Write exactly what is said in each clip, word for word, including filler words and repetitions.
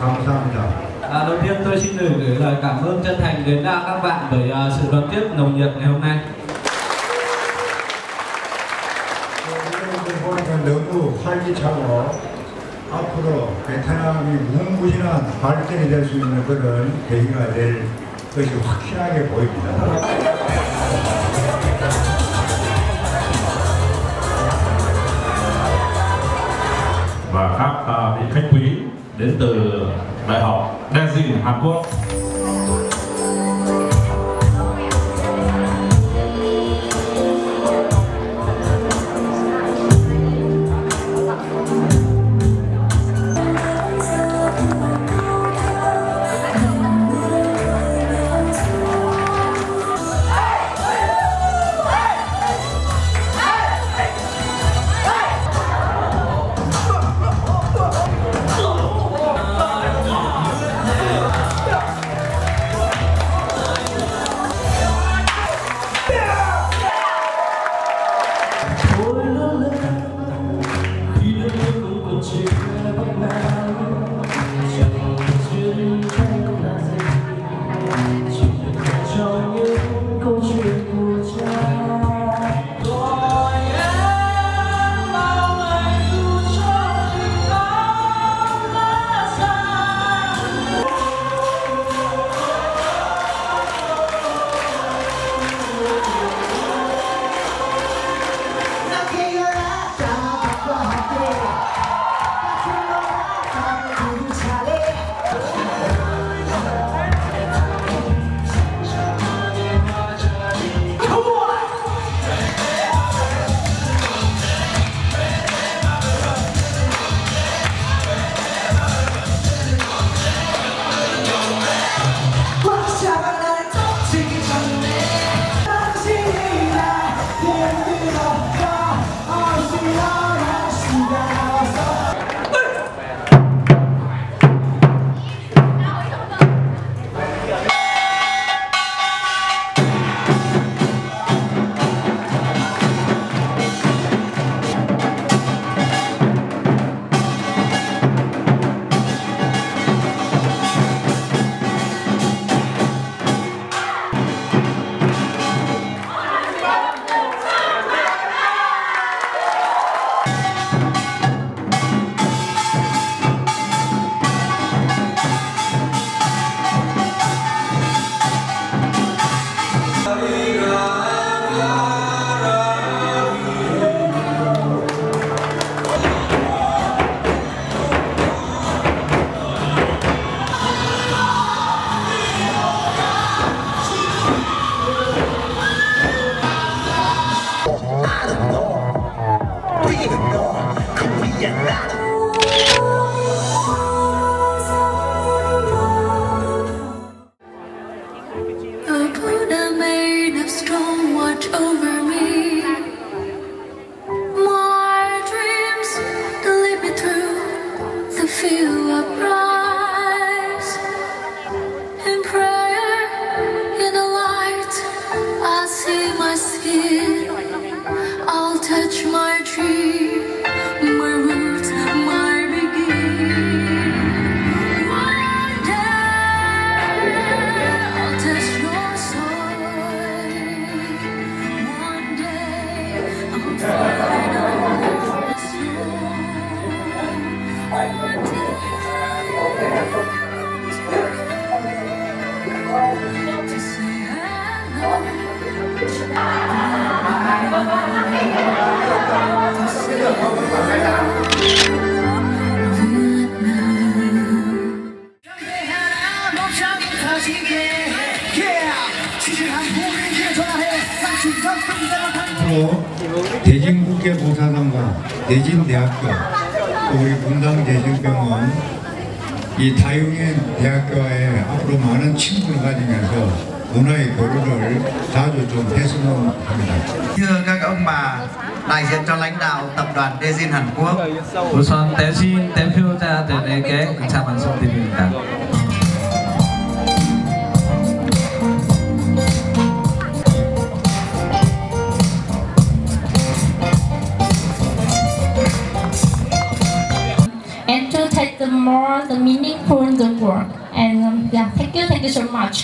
감사합니다. À, đầu tiên tôi xin gửi, gửi lời cảm ơn chân thành đến uh, các bạn bởi uh, sự đón tiếp nồng nhiệt ngày hôm nay. 너무 활기차고 앞으로 베트남이 무궁무진한 발전이 될 수 있는 그런 계기가 될 것이 확실하게 보입니다. Và các uh, vị khách quý đến từ Đại học Daejeon Hàn Quốc. 앞으로 대진국제봉사단과 대진대학교 또 우리 분당대진병원 이 다육의 대학교에 앞으로 많은 친분을 가지면서 문화의 교류를 자주 좀 했으면 합니다. Thưa các ông bà đại diện cho lãnh đạo tập đoàn Daejeon Hàn Quốc. 우선 대신 대표자들에게 인사 말씀드립니다. Entertainment take the more the meaningful in the work. And um, yeah, thank you, thank you so much.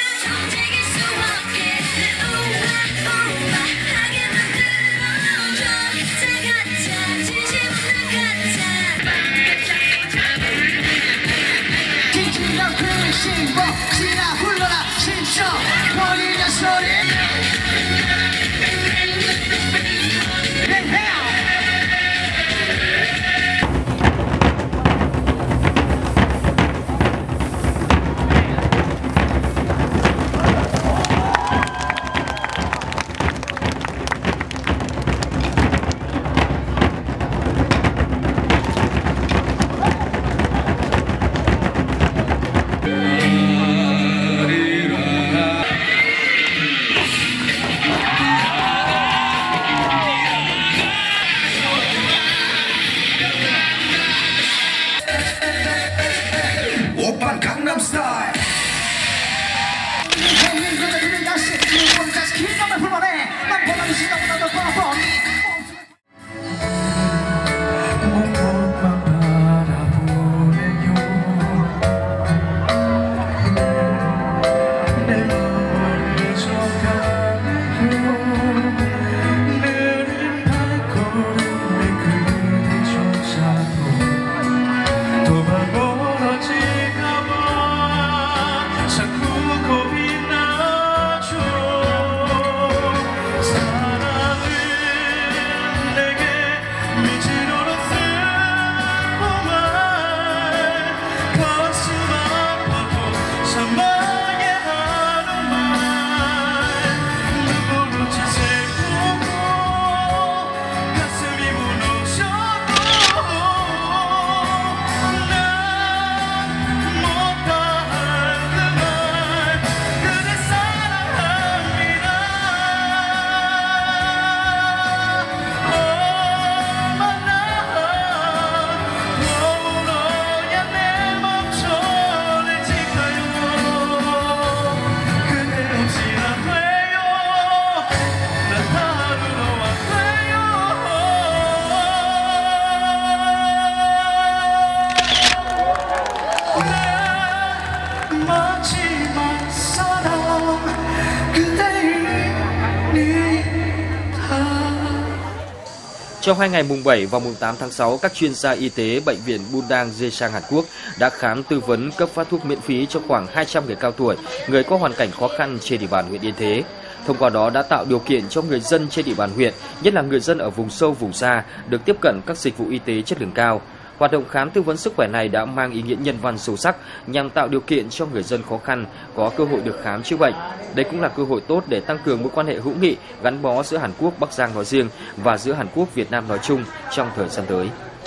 박수! Trong hai ngày mùng bảy và mùng tám tháng sáu, các chuyên gia y tế Bệnh viện Bundang Jesang Hàn Quốc đã khám tư vấn cấp phát thuốc miễn phí cho khoảng hai trăm người cao tuổi, người có hoàn cảnh khó khăn trên địa bàn huyện Yên Thế. Thông qua đó đã tạo điều kiện cho người dân trên địa bàn huyện, nhất là người dân ở vùng sâu, vùng xa, được tiếp cận các dịch vụ y tế chất lượng cao. Hoạt động khám tư vấn sức khỏe này đã mang ý nghĩa nhân văn sâu sắc nhằm tạo điều kiện cho người dân khó khăn có cơ hội được khám chữa bệnh. Đây cũng là cơ hội tốt để tăng cường mối quan hệ hữu nghị gắn bó giữa Hàn Quốc Bắc Giang nói riêng và giữa Hàn Quốc Việt Nam nói chung trong thời gian tới.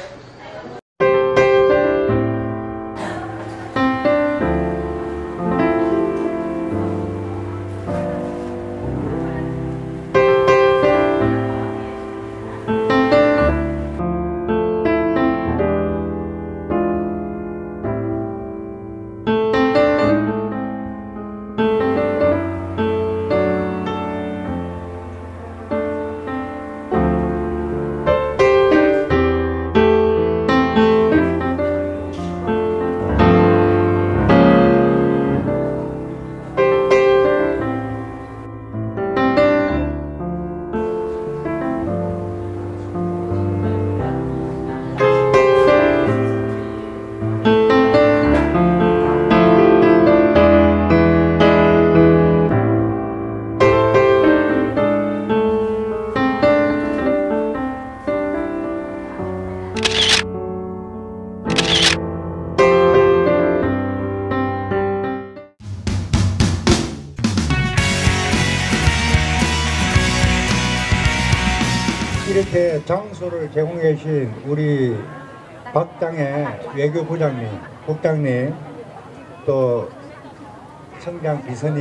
이렇게 장소를 제공해 주신 우리 박당의 외교부장님, 국장님, 또 청장 비서님,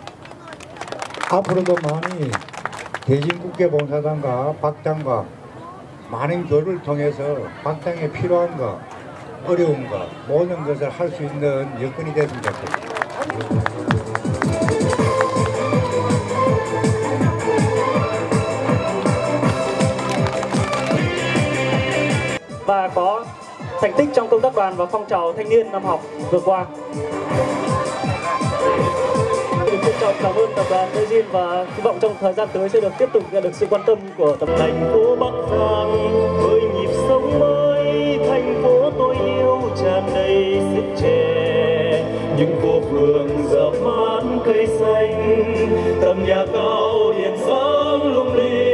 앞으로도 많이 대진국제봉사단과 박당과 많은 교류를 통해서 박당에 필요한 것, 어려운 것, 모든 것을 할 수 있는 여건이 됐으면 좋겠습니다. Và có thành tích trong công tác đoàn và phong trào thanh niên năm học vừa qua. Trân trọng cảm ơn tập đoàn Dezin và hy vọng trong thời gian tới sẽ được tiếp tục nhận được sự quan tâm của tập đoàn. Thành phố Bắc Giang với nhịp sống mới, thành phố tôi yêu tràn đầy sức trẻ. Những phố phường rợp mát cây xanh, tầm nhà cao điện sáng lung linh.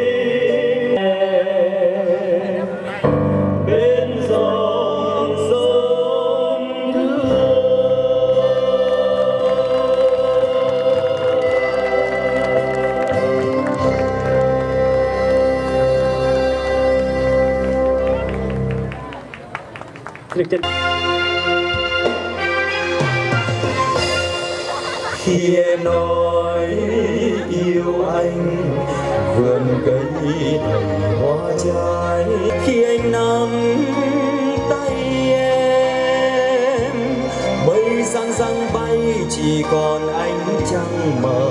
Khi em nói yêu anh, vườn cây đầy hoa trái. Khi anh nắm tay em, mây răng răng bay chỉ còn ánh trăng mờ.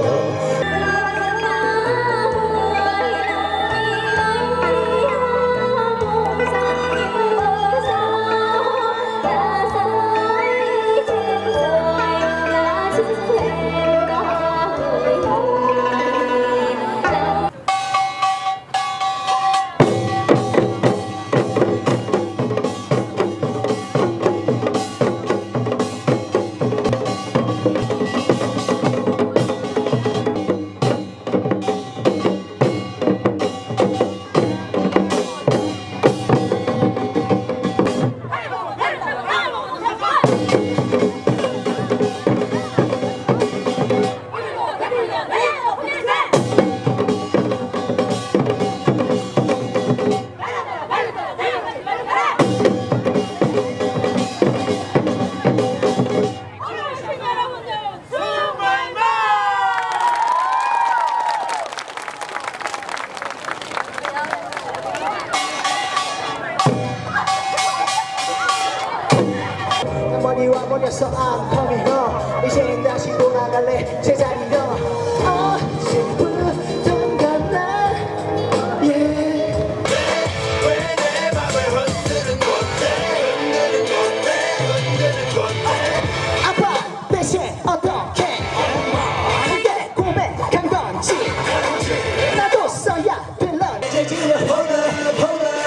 머리와 머리에서 I'm coming home. 이제는 다시 돌아갈래 제자리로. 어, 슬프던 건나 yeah. 왜 내 맘을 흔드는 건데 흔드는 건데 흔드는 건데 아파 대신 어떻게 내 고백한 건지 나도 써야 될러. 이제 지금 hold up hold up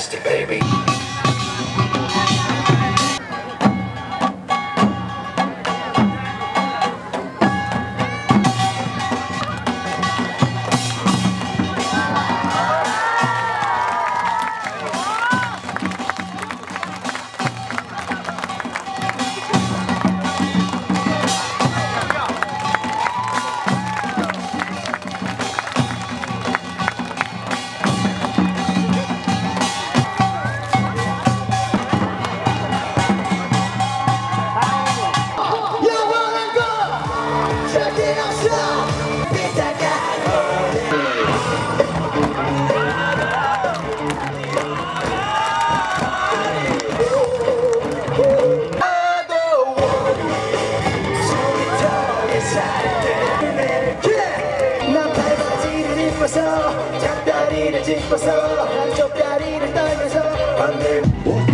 nasty, baby. 잠다리를 짚어서 한쪽 다리를 떨면서